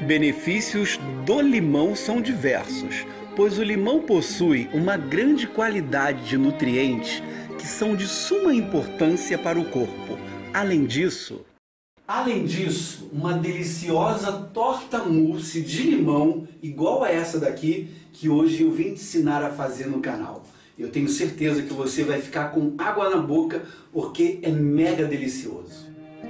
benefícios do limão são diversos, pois o limão possui uma grande qualidade de nutrientes que são de suma importância para o corpo. Além disso, uma deliciosa torta mousse de limão, igual a essa daqui, que hoje eu vim te ensinar a fazer no canal. Eu tenho certeza que você vai ficar com água na boca, porque é mega delicioso.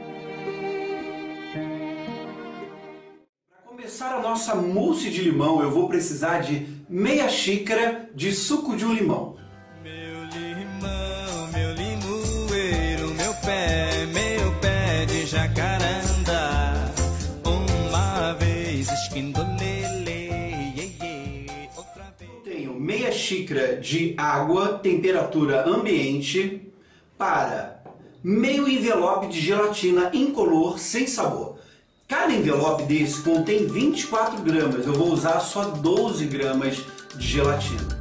Para começar a nossa mousse de limão, eu vou precisar de meia xícara de suco de um limão. Meu limão, meu limoeiro, meu pé de jacaranda. Uma vez esquindolele, outra vez. Eu tenho meia xícara de água, temperatura ambiente, para meio envelope de gelatina incolor sem sabor. Cada envelope desse contém 24 gramas, eu vou usar só 12 gramas de gelatina.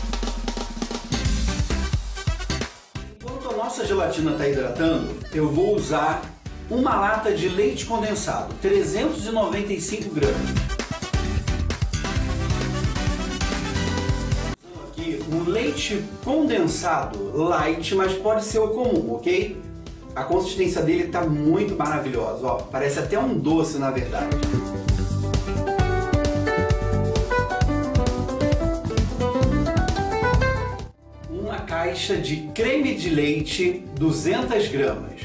Enquanto a nossa gelatina está hidratando, eu vou usar uma lata de leite condensado, 395 gramas. Aqui um leite condensado light, mas pode ser o comum, ok? A consistência dele está muito maravilhosa, ó, parece até um doce na verdade. Uma caixa de creme de leite, 200 gramas.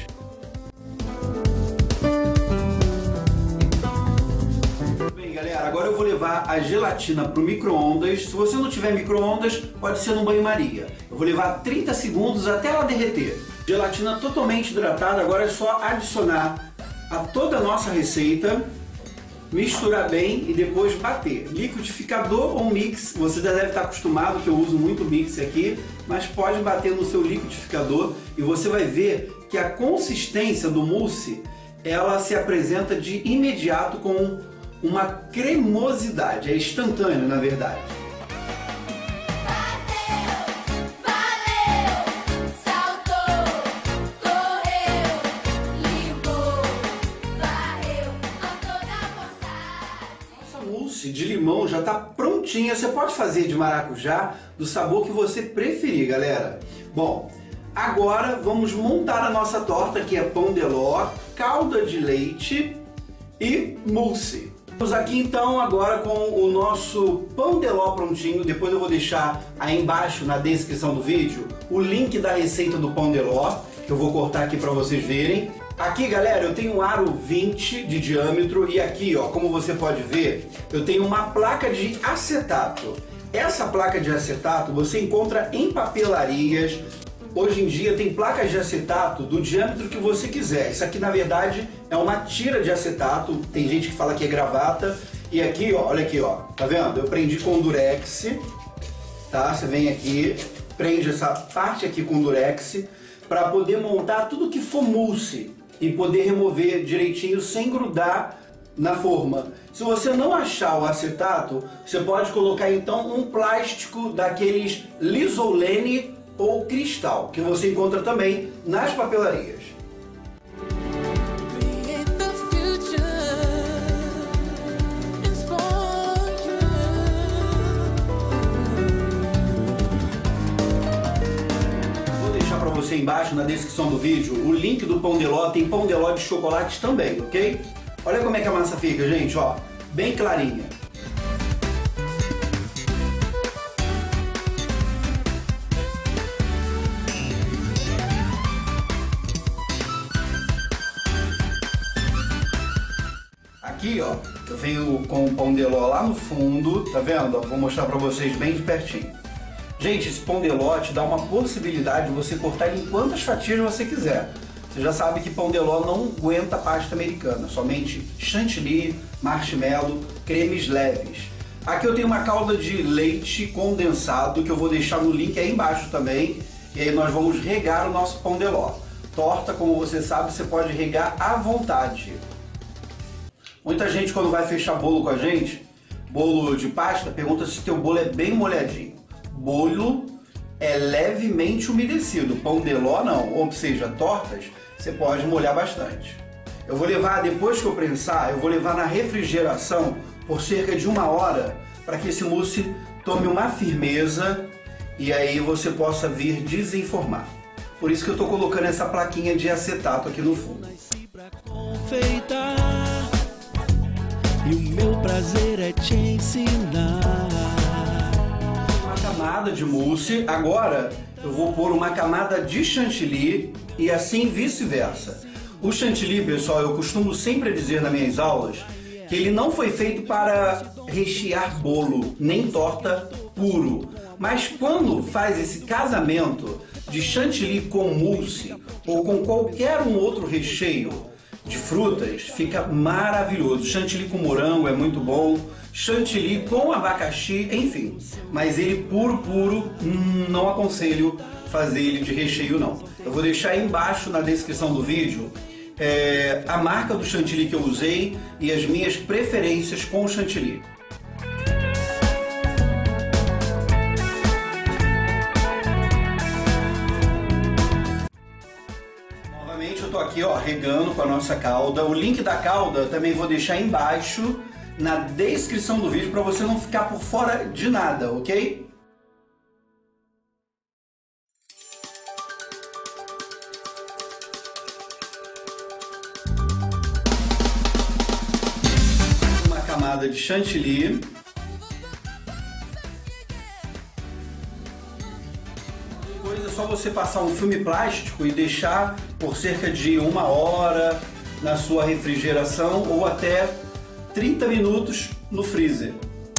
Bem galera, agora eu vou levar a gelatina para o micro-ondas. Se você não tiver micro-ondas, pode ser no banho-maria. Eu vou levar 30 segundos até ela derreter. Gelatina totalmente hidratada, agora é só adicionar a toda a nossa receita, misturar bem e depois bater. Liquidificador ou mix, você já deve estar acostumado que eu uso muito mix aqui, mas pode bater no seu liquidificador e você vai ver que a consistência do mousse, ela se apresenta de imediato com uma cremosidade, é instantâneo na verdade. Mousse de limão já está prontinha, você pode fazer de maracujá, do sabor que você preferir, galera. Bom, agora vamos montar a nossa torta, que é pão de ló, calda de leite e mousse. Vamos aqui então agora com o nosso pão de ló prontinho. Depois eu vou deixar aí embaixo na descrição do vídeo o link da receita do pão de ló, que eu vou cortar aqui para vocês verem. Aqui, galera, eu tenho um aro 20 de diâmetro e aqui, ó, como você pode ver, eu tenho uma placa de acetato. Essa placa de acetato você encontra em papelarias. Hoje em dia tem placas de acetato do diâmetro que você quiser. Isso aqui, na verdade, é uma tira de acetato. Tem gente que fala que é gravata. E aqui, ó, olha aqui, ó, tá vendo? Eu prendi com durex, tá? Você vem aqui, prende essa parte aqui com durex para poder montar tudo que for mousse e poder remover direitinho sem grudar na forma. Se você não achar o acetato, você pode colocar então um plástico daqueles Lisolene ou cristal, que você encontra também nas papelarias. Você embaixo na descrição do vídeo o link do pão de ló, tem pão de ló de chocolate também, ok? Olha como é que a massa fica, gente, ó, bem clarinha. Aqui, ó, eu venho com o pão de ló lá no fundo, tá vendo? Vou mostrar pra vocês bem de pertinho. Gente, esse pão de ló te dá uma possibilidade de você cortar em quantas fatias você quiser. Você já sabe que pão de ló não aguenta pasta americana, somente chantilly, marshmallow, cremes leves. Aqui eu tenho uma calda de leite condensado que eu vou deixar no link aí embaixo também. E aí nós vamos regar o nosso pão de ló. Torta, como você sabe, você pode regar à vontade. Muita gente, quando vai fechar bolo com a gente, bolo de pasta, pergunta se teu bolo é bem molhadinho. Bolo é levemente umedecido, pão de ló não, ou seja, tortas, você pode molhar bastante. Eu vou levar, depois que eu prensar, eu vou levar na refrigeração por cerca de 1 hora para que esse mousse tome uma firmeza e aí você possa vir desenformar. Por isso que eu estou colocando essa plaquinha de acetato aqui no fundo. E o meu prazer é te ensinar. Uma camada de mousse. Agora eu vou pôr uma camada de chantilly e assim vice-versa. O chantilly, pessoal, eu costumo sempre dizer nas minhas aulas que ele não foi feito para rechear bolo, nem torta puro. Mas quando faz esse casamento de chantilly com mousse ou com qualquer um outro recheio de frutas, fica maravilhoso. Chantilly com morango é muito bom, chantilly com abacaxi, enfim. Mas ele puro, não aconselho fazer ele de recheio não. Eu vou deixar aí embaixo na descrição do vídeo a marca do chantilly que eu usei e as minhas preferências com o chantilly. Novamente eu tô aqui, ó, regando com a nossa calda. O link da calda eu também vou deixar embaixo na descrição do vídeo para você não ficar por fora de nada, ok? Camada de chantilly. Depois é só você passar um filme plástico e deixar por cerca de 1 hora na sua refrigeração ou até 30 minutos no freezer.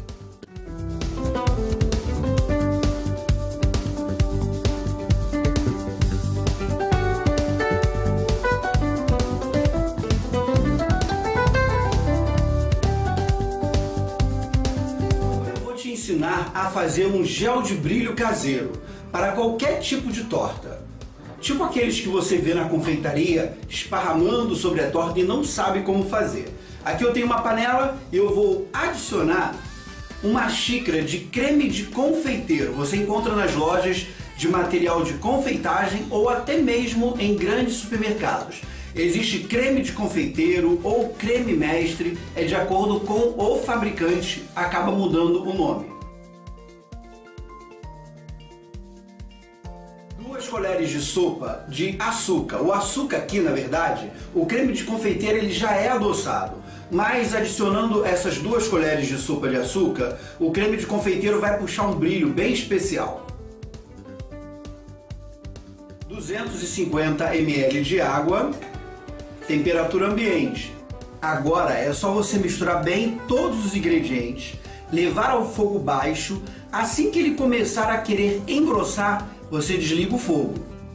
Ensinar a fazer um gel de brilho caseiro para qualquer tipo de torta. Tipo aqueles que você vê na confeitaria esparramando sobre a torta e não sabe como fazer. Aqui eu tenho uma panela e eu vou adicionar uma xícara de creme de confeiteiro. Você encontra nas lojas de material de confeitagem ou até mesmo em grandes supermercados. Existe creme de confeiteiro ou creme mestre, é de acordo com o fabricante, acaba mudando o nome. 2 colheres de sopa de açúcar. O açúcar aqui, na verdade, o creme de confeiteiro ele já é adoçado, mas adicionando essas 2 colheres de sopa de açúcar, o creme de confeiteiro vai puxar um brilho bem especial. 250 ml de água, temperatura ambiente. Agora é só você misturar bem todos os ingredientes, levar ao fogo baixo. Assim que ele começar a querer engrossar, você desliga o fogo.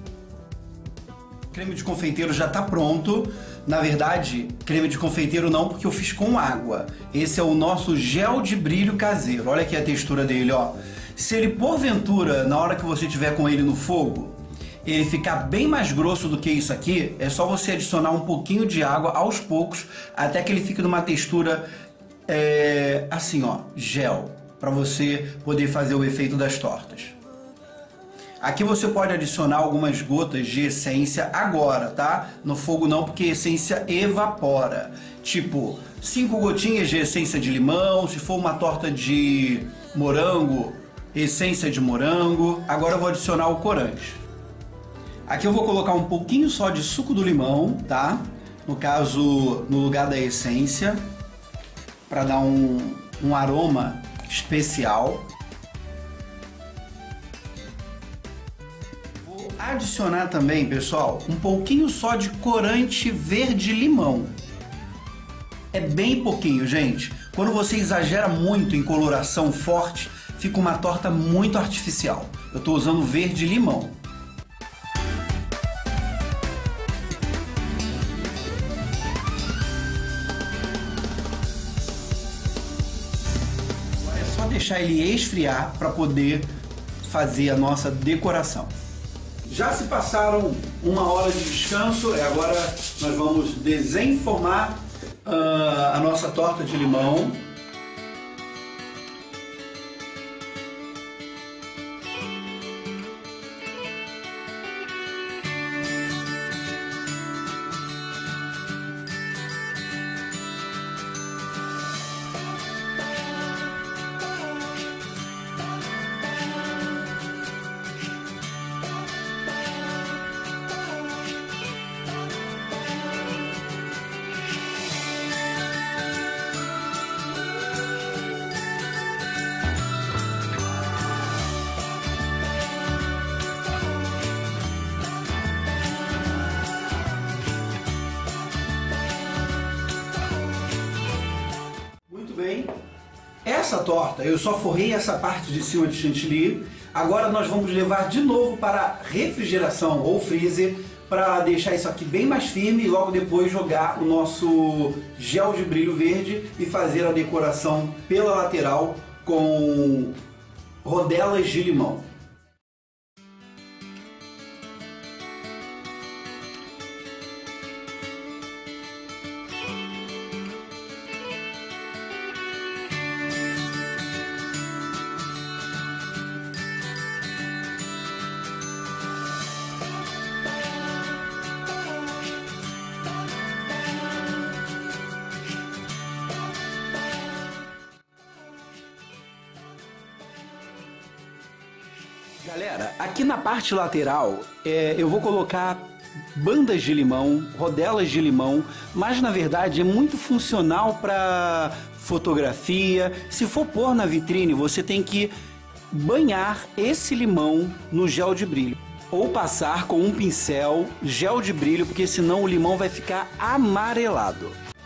O creme de confeiteiro já está pronto. Na verdade, creme de confeiteiro não, porque eu fiz com água. Esse é o nosso gel de brilho caseiro. Olha aqui a textura dele, ó. Se ele porventura, na hora que você tiver com ele no fogo, ele ficar bem mais grosso do que isso aqui, é só você adicionar um pouquinho de água aos poucos, até que ele fique numa textura assim, ó, gel, para você poder fazer o efeito das tortas. Aqui você pode adicionar algumas gotas de essência agora, tá? No fogo não, porque a essência evapora. Tipo, 5 gotinhas de essência de limão, se for uma torta de morango, essência de morango. Agora eu vou adicionar o corante. Aqui eu vou colocar um pouquinho só de suco do limão, tá? No caso, no lugar da essência, para dar um aroma especial. Vou adicionar também, pessoal, um pouquinho só de corante verde-limão. É bem pouquinho, gente. Quando você exagera muito em coloração forte, fica uma torta muito artificial. Eu estou usando verde-limão. Deixar ele esfriar para poder fazer a nossa decoração. Já se passaram 1 hora de descanso, agora nós vamos desenformar a nossa torta de limão. bem. Essa torta, eu só forrei essa parte de cima de chantilly. Agora nós vamos levar de novo para refrigeração ou freezer para deixar isso aqui bem mais firme e logo depois jogar o nosso gel de brilho verde e fazer a decoração pela lateral com rodelas de limão. Galera, aqui na parte lateral eu vou colocar bandas de limão, rodelas de limão, mas na verdade é muito funcional para fotografia. Se for pôr na vitrine, você tem que banhar esse limão no gel de brilho ou passar com um pincel gel de brilho, porque senão o limão vai ficar amarelado.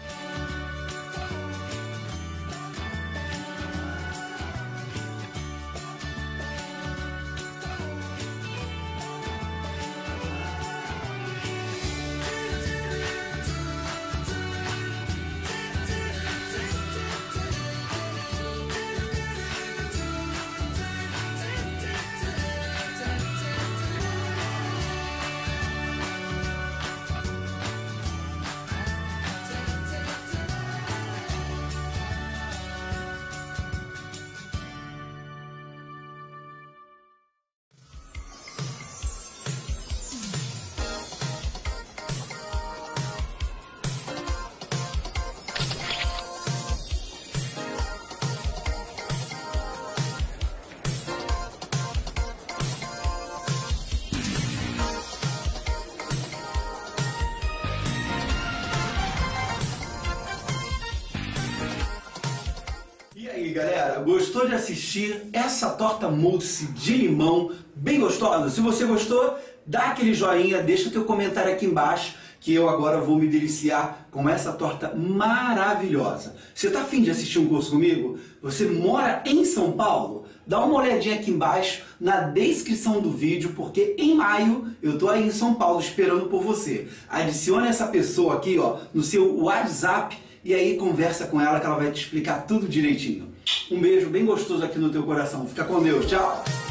E aí galera, gostou de assistir essa torta mousse de limão bem gostosa? Se você gostou, dá aquele joinha, deixa teu comentário aqui embaixo que eu agora vou me deliciar com essa torta maravilhosa. Você tá afim de assistir um curso comigo? Você mora em São Paulo? Dá uma olhadinha aqui embaixo na descrição do vídeo, porque em maio eu tô aí em São Paulo esperando por você. Adicione essa pessoa aqui ó, no seu WhatsApp e aí conversa com ela que ela vai te explicar tudo direitinho. Um beijo bem gostoso aqui no teu coração. Fica com Deus. Tchau!